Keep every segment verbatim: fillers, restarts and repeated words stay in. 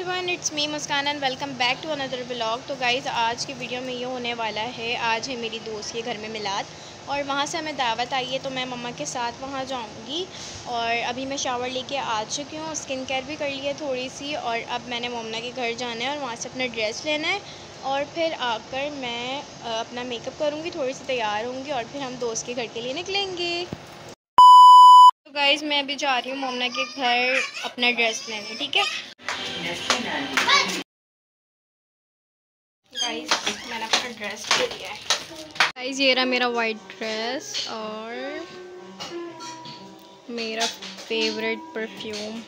Everyone, it's me Muskan and welcome back to another blog. तो guys आज की video में ये होने वाला है, आज है मेरी दोस्त के घर में मिलाद और वहाँ से हमें दावत आई है तो मैं मम्मा के साथ वहाँ जाऊँगी। और अभी मैं शावर लेके आ चुकी हूँ, स्किन केयर भी कर ली है थोड़ी सी और अब मैंने मोमना के घर जाना है और वहाँ से अपना ड्रेस लेना है और फिर आकर मैं अपना मेकअप करूँगी, थोड़ी सी तैयार होंगी और फिर हम दोस्त के घर के लिए निकलेंगे। तो गाइज़ मैं अभी जा रही हूँ मोमना के घर अपना ड्रेस लेने, ठीक है गाइस। मैंने अपना ड्रेस ले लिया है गाइस, ये रहा मेरा वाइट ड्रेस और मेरा फेवरेट परफ्यूम।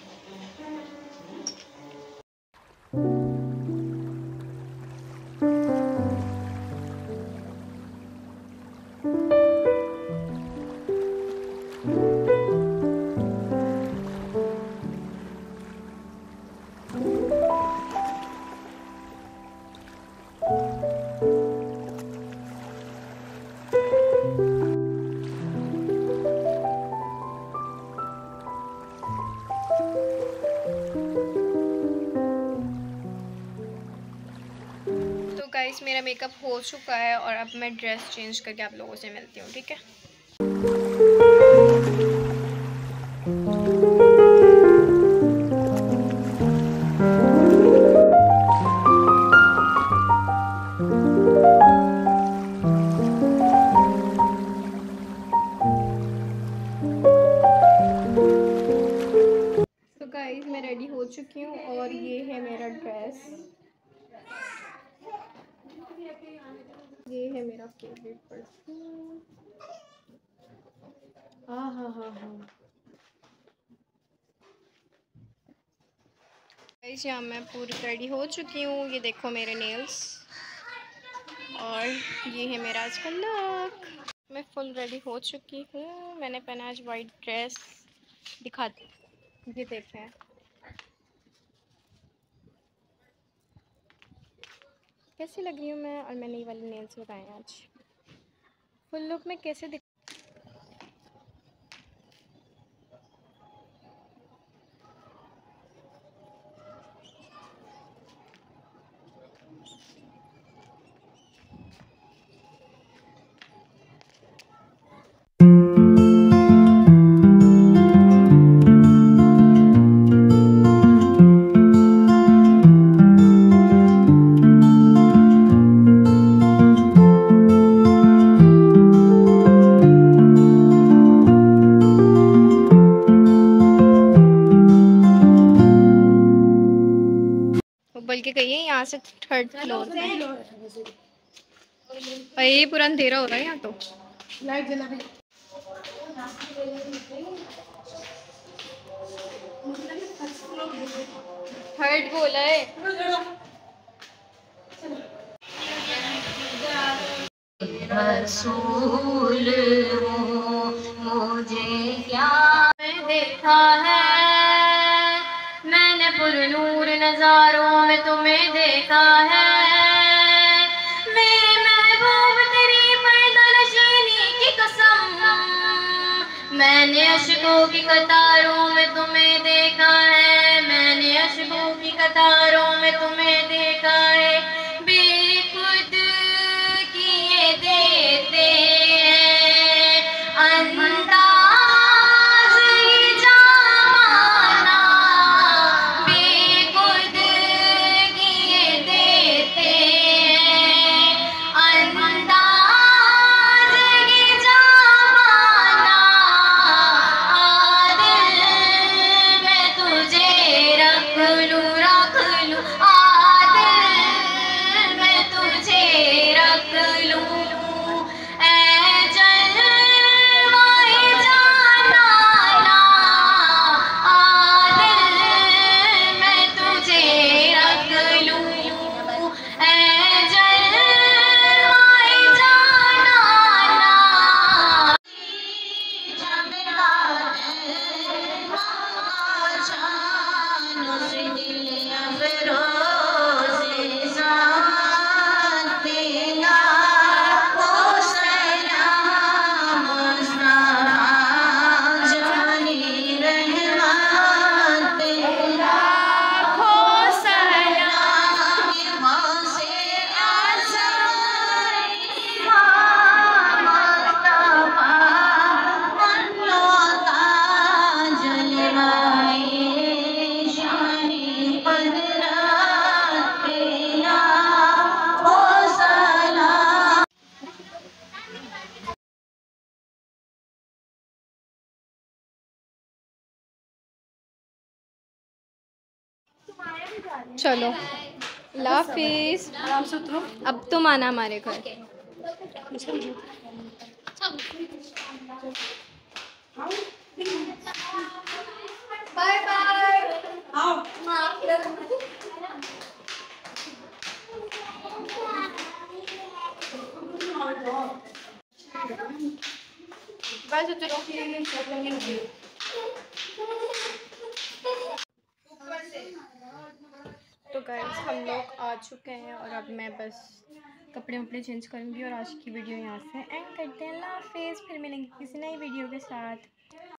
गाइस मेरा मेकअप हो चुका है और अब मैं ड्रेस चेंज करके आप लोगों से मिलती हूँ, ठीक है। तो गाइस मैं रेडी हो चुकी हूँ और ये है मेरा ड्रेस, ये है मेरा फेवरेट परफ्यूम। हाँ हाँ हाँ हाँ गाइस यहाँ मैं पूरी रेडी हो चुकी हूँ, ये देखो मेरे नेल्स और ये है मेरा आज का लुक। मैं फुल रेडी हो चुकी हूँ, मैंने पहना आज वाइट ड्रेस, दिखाती ये देखें। कैसी लग रही हूँ मैं, और मैंने ये वाले नेल्स लगाए हैं आज। फुल लुक में कैसे दिख बल्कि कहिए यहाँ से थर्ड फ्लोर पे। और ये पूरा अंधेरा हो रहा है यहाँ तो। लाइट जला रही थर्ड बोला है। रसूल मुझे क्या देखा है, मैंने पुरनूर नजारों में तुम्हें देखा है, मेरे महबूब तेरी पर्दानशीनी की कसम, मैंने अशकों की कतारों में तुम्हें देखा है, मैंने अशकों की कतारों में तुम्हें देखा है, बेखुद किए देते हैं अंदाज जमाना, बेखुद किए देते हैं अंदाज जमाना, आदिल मैं तुझे रख लूं रख लूं, आदिल मैं तुझे चलो लाफिज, आराम से उतरो। अब तुम आना हमारे घर। Bye bye. आओ बस उतरो। तो गाइस हम लोग आ चुके हैं और अब मैं बस कपड़े वपड़े चेंज करूँगी और आज की वीडियो यहाँ से एंड करते हैं। अल्लाह हाफिज़, फिर मिलेंगे किसी नई वीडियो के साथ।